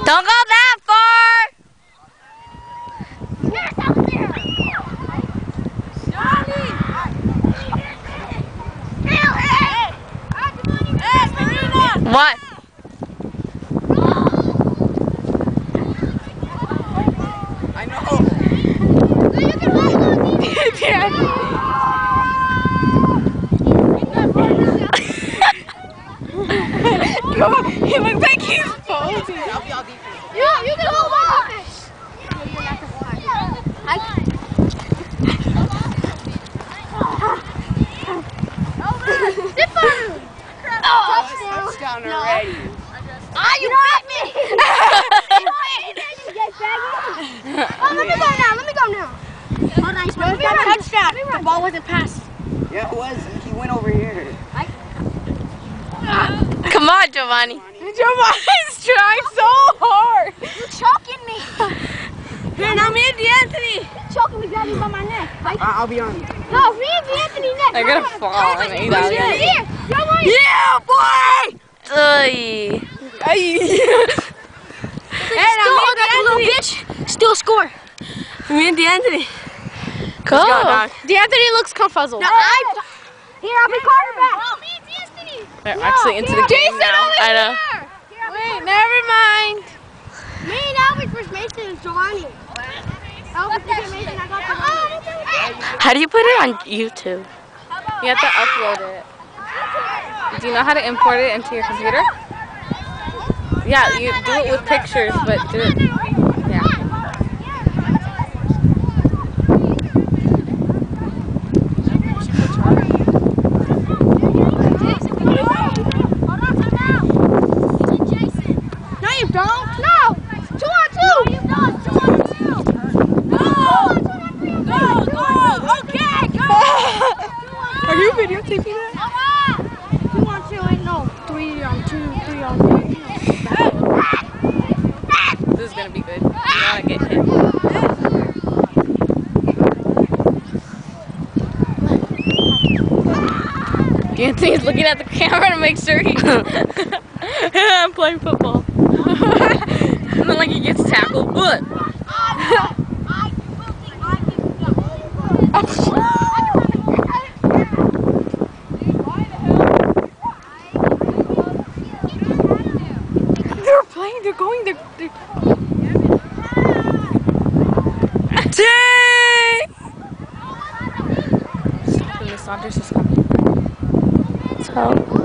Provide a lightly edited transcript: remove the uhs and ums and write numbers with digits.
Don't go that far! Yes, over there! Johnny! Hey, Karina! What? I know. You can hold on, Yeah. He looks like he's posing. I'll be all deep. You can hold on. Touchdown already. Ah, you beat me! Oh, let me go now. Hold on, touchdown. The ball wasn't passed. Yeah, it was. He went over here. Come on, Jovani. Jovani's trying so hard. You're choking me. Here, now me and Danthony. You're choking me, grabbing by my neck. I'll be on. No, me and Anthony next. I'm gonna fall and eat out. Here, Joey. Yeah, boy! Hey, now me and Danthony. Still score. Me and Danthony. Go. Let's go, dog. D'Anthony looks confuzzled. Here, I'll be quarterback. No, me and Anthony. They're actually into the game now. I know. Wait, never mind. Me and Elvis versus Mason and Jovani. Elvis versus Mason, I got the How do you put it on YouTube? You have to upload it. Do you know how to import it into your computer? Yeah, you do it with pictures, but do it. Yeah. No, you don't. No. 2 on 2. No, you don't. 2 on 2. Go. Okay, go. Are you videotaping that? 2 on 2 ain't no 3 on 2, 3 on 3. This is gonna be good. You don't want to get hit. D'Anthony's looking at the camera to make sure he. I'm playing football. And then like he gets tackled. What? They're playing, they're going, they're... Dang! The Saunders is coming. So...